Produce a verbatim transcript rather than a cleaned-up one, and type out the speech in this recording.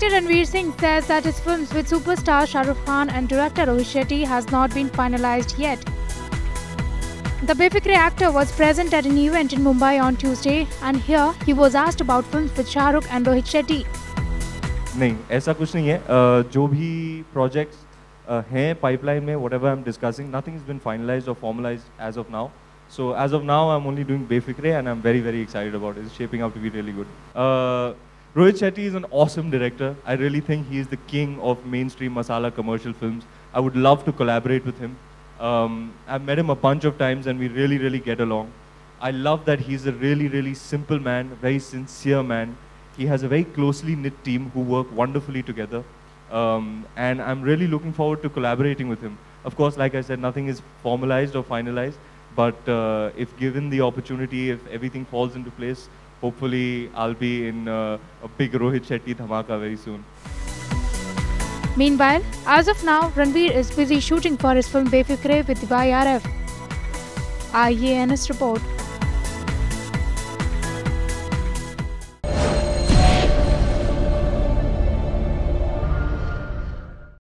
Actor Ranveer Singh says that his films with superstar Shah Rukh Khan and director Rohit Shetty has not been finalized yet. The Befikre actor was present at an event in Mumbai on Tuesday, and here he was asked about films with Shah Rukh and Rohit Shetty. नहीं, ऐसा कुछ नहीं है. uh, जो भी projects uh, हैं pipeline में, whatever I'm discussing, nothing has been finalized or formalized as of now. So as of now, I'm only doing Befikre, and I'm very very excited about it. It's shaping up to be really good. Uh, Rohit Shetty is an awesome director. I really think he is the king of mainstream masala commercial films. I would love to collaborate with him. Um, I've met him a bunch of times and we really, really get along. I love that he's a really, really simple man, very sincere man. He has a very closely knit team who work wonderfully together. Um, and I'm really looking forward to collaborating with him. Of course, like I said, nothing is formalized or finalized. But uh, if given the opportunity, if everything falls into place, hopefully I'll be in uh, a big Rohit Shetty dhamaka very soon. Meanwhile, as of now, Ranveer is busy shooting for his film Befikre with Y R F. I A N S report.